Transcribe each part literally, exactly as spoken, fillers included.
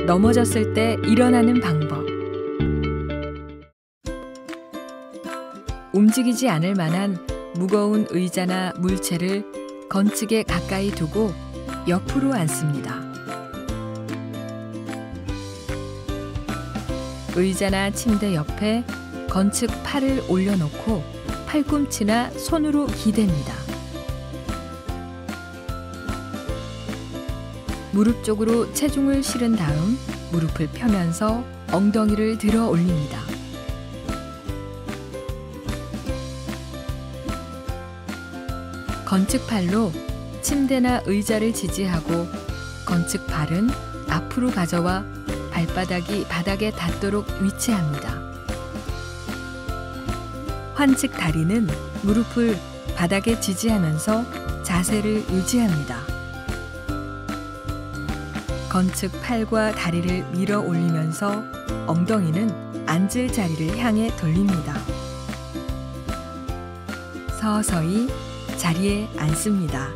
넘어졌을 때 일어나는 방법. 움직이지 않을 만한 무거운 의자나 물체를 건축에 가까이 두고 옆으로 앉습니다. 의자나 침대 옆에 건축 팔을 올려놓고 팔꿈치나 손으로 기댑니다. 무릎 쪽으로 체중을 실은 다음 무릎을 펴면서 엉덩이를 들어 올립니다. 건축팔로 침대나 의자를 지지하고 건축발은 앞으로 가져와 발바닥이 바닥에 닿도록 위치합니다. 환측 다리는 무릎을 바닥에 지지하면서 자세를 유지합니다. 건축 팔과 다리를 밀어 올리면서 엉덩이는 앉을 자리를 향해 돌립니다. 서서히 자리에 앉습니다.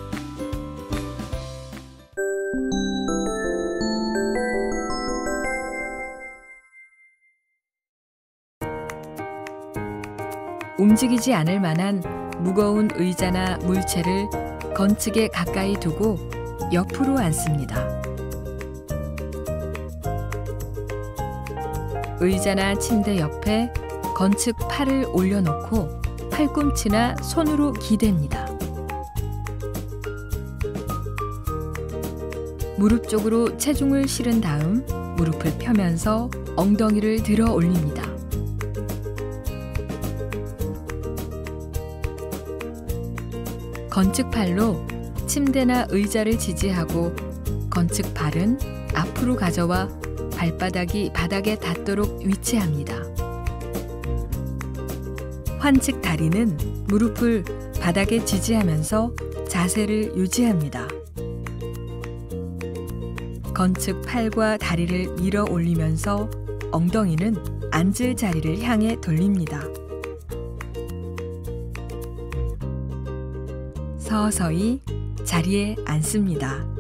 움직이지 않을 만한 무거운 의자나 물체를 건축에 가까이 두고 옆으로 앉습니다. 의자나 침대 옆에 건축 팔을 올려놓고 팔꿈치나 손으로 기댑니다. 무릎 쪽으로 체중을 실은 다음 무릎을 펴면서 엉덩이를 들어 올립니다. 건축팔로 침대나 의자를 지지하고 건축발은 앞으로 가져와 발바닥이 바닥에 닿도록 위치합니다. 환측 다리는 무릎을 바닥에 지지하면서 자세를 유지합니다. 건축 팔과 다리를 밀어 올리면서 엉덩이는 앉을 자리를 향해 돌립니다. 서서히 자리에 앉습니다.